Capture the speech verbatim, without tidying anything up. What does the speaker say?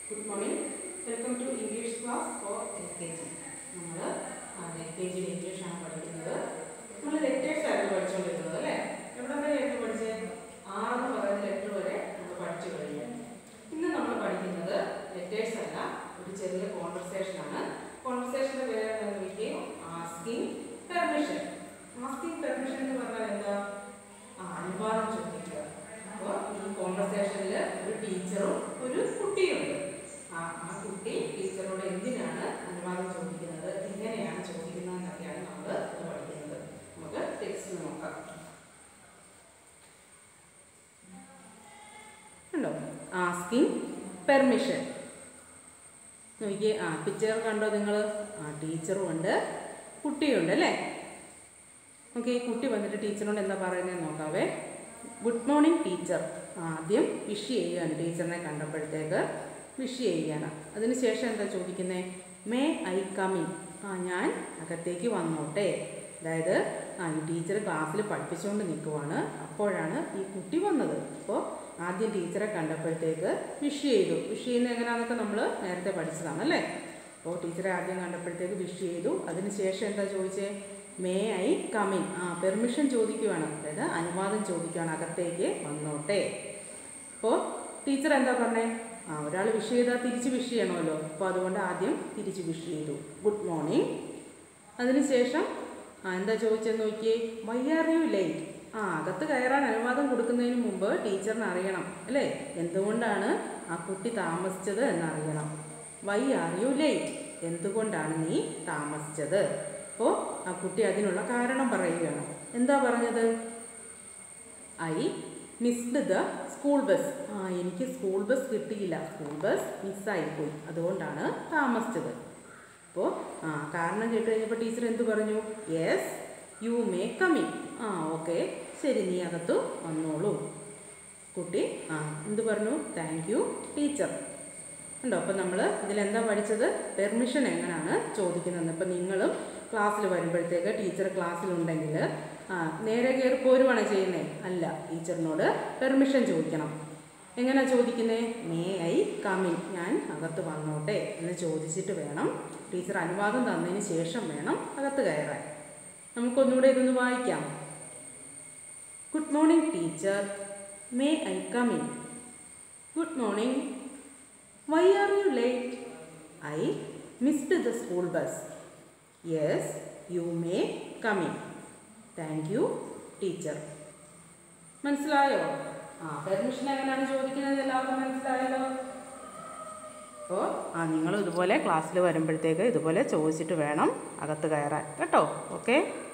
Good morning. Welcome to English class for L K G. നമ്മൾ L K G English ആണ് പഠിക്കുന്നത്. നമ്മൾ letters ആയിരുന്നു പഠിച്ചുകൊണ്ടിരുന്നത് അല്ലേ? എവിടെ വരെയായിരുന്നു പഠിച്ചത്? ആറ് എന്ന് പറയുന്ന ലെറ്റർ വരെ നമ്മൾ പഠിച്ചു കഴിഞ്ഞു. ഇന്ന് നമ്മൾ പഠിക്കുന്നത് ലെറ്റേഴ്സ് അല്ല, ഒരു ചെറിയ കോൺവെർസേഷൻ ആണ്. കോൺവെർസേഷന്റെ പേര് എന്താണെന്ന് നോക്കിയേ, ആസ്കിംഗ് പെർമിഷൻ. ആസ്കിംഗ് പെർമിഷൻ എന്ന് പറഞ്ഞാൽ എന്താ? അനുവാദം ചോദിക്കുക. അപ്പോൾ ഈ കോൺവെർസേഷനിൽ ഒരു ടീച്ചറും ഒരു കുട്ടിയുണ്ട്. ആ ആ കുട്ടി ടീച്ചറോട് എന്തിനാണ് അനുവാദം ചോദിക്കുന്നത്, എങ്ങനെയാണ് ചോദിക്കുന്നത് എന്നൊക്കെയാണ് നമ്മൾ പഠിക്കുന്നത്. നമുക്ക് ടെക്സ്റ്റ് നോക്കാം. ഉണ്ടോ? ആസ്കിംഗ് പെർമിഷൻ നോക്കിയേ. ആ പിക്ചർ കണ്ടോ നിങ്ങൾ? ആ ടീച്ചറും ഉണ്ട്, കുട്ടിയുണ്ട് അല്ലേ? ഓക്കെ, കുട്ടി വന്നിട്ട് ടീച്ചറിനോട് എന്താ പറയുന്നത് നോക്കാവേ. Good morning teacher. ആദ്യം വിഷ് ചെയ്യുകയാണ്, ടീച്ചറിനെ കണ്ടപ്പോഴത്തേക്ക് വിഷ് ചെയ്യുകയാണ്. അതിനുശേഷം എന്താ ചോദിക്കുന്നത്? May I come in. ആ ഞാൻ അകത്തേക്ക് വന്നോട്ടെ. അതായത് ആ ഈ ടീച്ചർ ക്ലാസ്സിൽ പഠിപ്പിച്ചുകൊണ്ട് നിൽക്കുവാണ്, അപ്പോഴാണ് ഈ കുട്ടി വന്നത്. അപ്പോൾ ആദ്യം ടീച്ചറെ കണ്ടപ്പോഴത്തേക്ക് വിഷ് ചെയ്തു. വിഷ് ചെയ്യുന്നത് എങ്ങനെയാണെന്നൊക്കെ നമ്മൾ നേരത്തെ പഠിച്ചതാണ് അല്ലേ? അപ്പോൾ ടീച്ചറെ ആദ്യം കണ്ടപ്പോഴത്തേക്ക് വിഷ് ചെയ്തു. അതിനുശേഷം എന്താ ചോദിച്ചേ? May I come in. ആ പെർമിഷൻ ചോദിക്കുവാണ്, അതായത് അനുവാദം ചോദിക്കുവാണ്, അകത്തേക്ക് വന്നോട്ടെ. അപ്പോൾ ടീച്ചർ എന്താ പറഞ്ഞേ? ആ ഒരാൾ വിഷ് ചെയ്താൽ തിരിച്ച് വിഷ് ചെയ്യണമല്ലോ. അപ്പോൾ അതുകൊണ്ട് ആദ്യം തിരിച്ച് വിഷ് ചെയ്തു, ഗുഡ് മോർണിംഗ്. അതിനുശേഷം ആ എന്താ ചോദിച്ചെന്ന് നോക്കിയേ, വൈ ആർ യു ലേറ്റ്. ആ അകത്ത് കയറാൻ അനുവാദം കൊടുക്കുന്നതിന് മുമ്പ് ടീച്ചറിന് അറിയണം അല്ലേ, എന്തുകൊണ്ടാണ് ആ കുട്ടി താമസിച്ചത് എന്നറിയണം. വൈ ആർ യു ലേറ്റ്, എന്തുകൊണ്ടാണ് നീ താമസിച്ചത്. അപ്പോൾ ആ കുട്ടി അതിനുള്ള കാരണം പറയുകയാണ്. എന്താ പറഞ്ഞത്? I missed the school bus. ആ എനിക്ക് സ്കൂൾ ബസ് കിട്ടിയില്ല, സ്കൂൾ ബസ് മിസ്സായിപ്പോയി, അതുകൊണ്ടാണ് താമസിച്ചത്. അപ്പോൾ ആ കാരണം കേട്ട് കഴിഞ്ഞപ്പോൾ ടീച്ചർ എന്ത് പറഞ്ഞു? Yes you may come in. ആ ഓക്കെ, ശരി, നീ അകത്തു വന്നോളൂ. കുട്ടി ആ എന്ത് പറഞ്ഞു? Thank you teacher. ഉണ്ടോ? അപ്പോൾ നമ്മൾ ഇതിലെന്താ പഠിച്ചത്? പെർമിഷൻ എങ്ങനെയാണ് ചോദിക്കുന്നതെന്ന്. ഇപ്പോൾ നിങ്ങളും ക്ലാസ്സിൽ വരുമ്പോഴത്തേക്ക് ടീച്ചർ ക്ലാസ്സിലുണ്ടെങ്കിൽ ആ നേരെ കയറി പോരുവാണ് ചെയ്യുന്നത്? അല്ല, ടീച്ചറിനോട് പെർമിഷൻ ചോദിക്കണം. എങ്ങനെ ചോദിക്കുന്നത്? മേ ഐ കമിൻ, ഞാൻ അകത്ത് വന്നോട്ടെ എന്ന് ചോദിച്ചിട്ട് വേണം, ടീച്ചർ അനുവാദം തന്നതിന് ശേഷം വേണം അകത്ത് കയറാൻ. നമുക്കൊന്നുകൂടെ ഇതൊന്ന് വായിക്കാം. Good morning teacher, may I come in. Good morning. Why are you late? I missed the school bus. Yes you may come in. Thank you teacher. മനസ്സിലായോ? ആ പെർമിഷൻ എങ്ങനെയാണ് ചോദിക്കുന്നത് എല്ലാവർക്കും മനസ്സിലായല്ലോ. അപ്പോൾ ആ നിങ്ങൾ ഇതുപോലെ ക്ലാസ്സിൽ വരുമ്പോഴത്തേക്ക് ഇതുപോലെ ചോദിച്ചിട്ട് വേണം അകത്ത് കയറാൻ കേട്ടോ. ഓക്കെ.